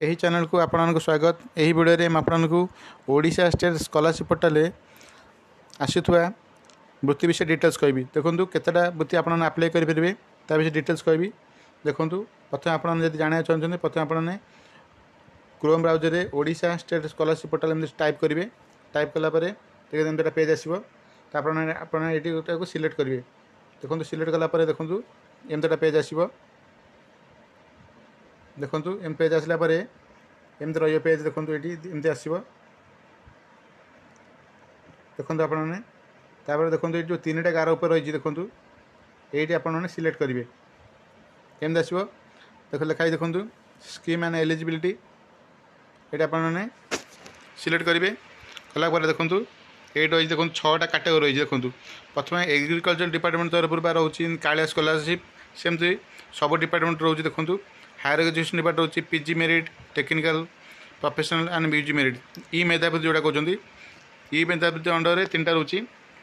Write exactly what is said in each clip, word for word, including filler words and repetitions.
यही चैनल को आपको स्वागत। यही वीडियो रे आपको ओडिशा स्टेट स्कॉलरशिप पोर्टल आसुवा वृत्ति विषय डिटेल्स कहबी। देखो केतेटा वृत्ति आप आप्लाय करेंगे ता विषय डिटेल्स कहबी। देखो प्रथम आप जाना चाहते प्रथम आपने क्रोम ब्राउजर रे ओडिशा स्टेट स्कॉलरशिप पोर्टल एम टाइप करेंगे। टाइप कलापर देखते पेज आसो तो आप सिलेक्ट करेंगे। देखो सिलेक्ट कलापर देखो एमती पेज आसो। देखो एम पेज आसला पर एमती रही पेज देखो ये एमती आसो। देखो आपने तापर देखो ये जो तीन टा गार ऊपर रही देखो ये आपने सिलेक्ट करेंगे। एमती आसो देख लिखाई देखो स्कीम एंड एलिजिबिलिटी ये आपने सिलेक्ट करेंगे। कलापर देखो ये रही देखो छटा कैटेगरी रही। देखो प्रथम एग्रीकल्चर डिपार्टमेंट तरफ रोचे कालिया स्कॉलरशिप सेमती सब डिपार्टमेंट रोचे। देखो हायर एजुकेशन डिपार्टमेंट रोचे PG merit technical professional and music merit ई मेधावृत्ति जोड़ा कहते ई मेधावृत्ति अंडर तीन टा रोचे।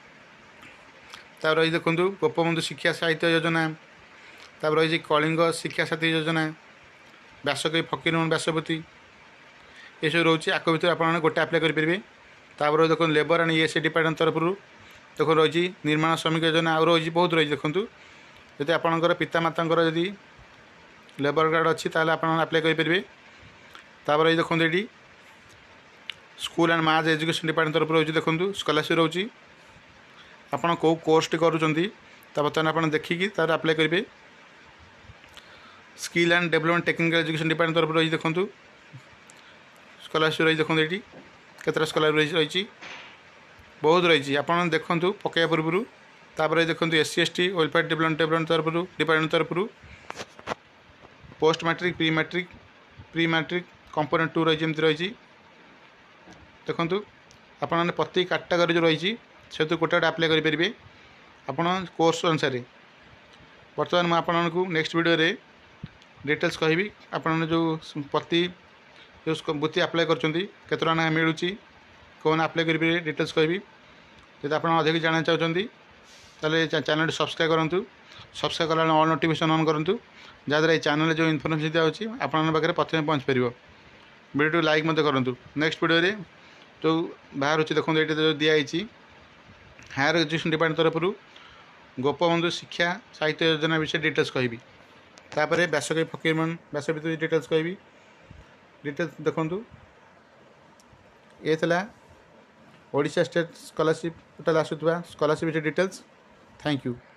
रही देखो गोपबंधु शिक्षा साहित्य योजना तापर रही कलिंग शिक्षा साथी योजना व्यासकवी फकीरमोहन व्यासपति ये सब रोचे। आक भर आप गोटे आप्लाय करेंगे। तापर देखो लेबर एंड ईएसआई डिपार्टमेंट तरफ देखो रही निर्माण श्रमिक योजना आउ रही बहुत रही। देखो जब आपंकर पितामाता जदि लेबर कार्ड अच्छी ताल आप आप्लाय करेंगे। तापर ये देखो ये school and mass education department तरफ रही। देखो स्कॉलरशिप रोचे आपड़ कौ कोर्स करुँच बर्तमान आप देखिकी तार आप्लाय करेंगे। Skill and development technical education department तरफ रही। देखो स्कॉलरशिप रही। देखो ये केतटा स्कॉलरशिप रही बहुत रही। आप देखूँ पकड़ा पूर्व तापर देखो S C S T welfare development development तरफ डिपार्टमेंट तरफ post matric pre matric pre matric component two रही रही। देखो आपने प्रति कैटेगरी जो रही से गोटे गोटे आप्लाय करेंगे आप कोर्स अनुसार। बर्तमान मुझे आपको नेक्स्ट वीडियो रे डिटेल्स कहबी आपने जो प्रति जो वृत्ति आप्लाय कर मिलूँ कौन आप्लाय करेंगे डिटेल्स कहबी। जब आप अधिक जाना चाहते ताले चैनल सब्सक्राइब करूँ। सब्सक्राइब कला ऑल नोटिफिकेशन ऑन करूँ जहाँद्वारा ये चैनल जो इनफॉरमेशन दिखाई आपके पाखे प्रथम पहुँच पार। वीडियो लाइक मत करूँ। नेक्स्ट वीडियो रे जो बाहर देखो ये जो दिखाई हायर एजुकेशन डिपार्टमेंट तरफ गोपबंधु शिक्षा साहित्य योजना विषय डिटेल्स कहबी। तापर व्यासकवी फकीरमोहन व्यासपति डिटेल्स कहबी। डिटेल्स देखो ये थला ओडिशा स्टेट स्कॉलरशिप पोर्टल आसुवा स्कॉलरशिप डिटेल्स। Thank you.